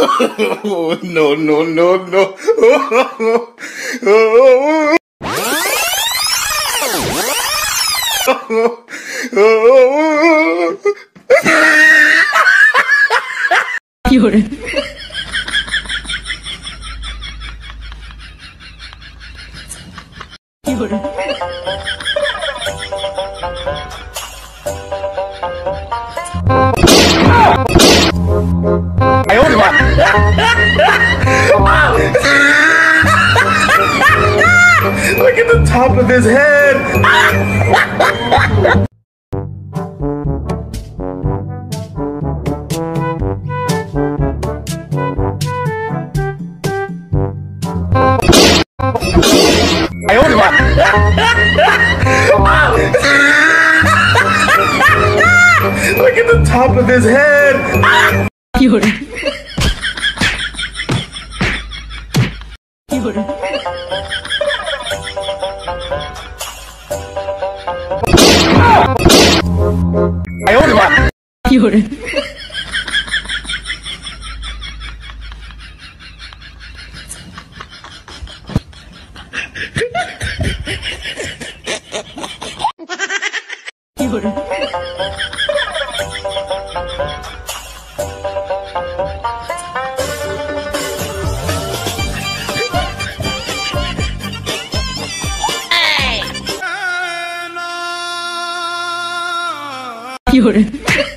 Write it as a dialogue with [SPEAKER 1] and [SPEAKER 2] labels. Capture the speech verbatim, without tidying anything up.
[SPEAKER 1] Oh, no, no, no, no. Oh, oh, oh, oh, oh.
[SPEAKER 2] 有人。有人。
[SPEAKER 1] 哎呦我的妈！Look at the top of his head.哎呦我的妈！Look at the top of his head.
[SPEAKER 2] 有人。有人。
[SPEAKER 1] 哎呦我的妈！
[SPEAKER 2] 有人。有人。有人。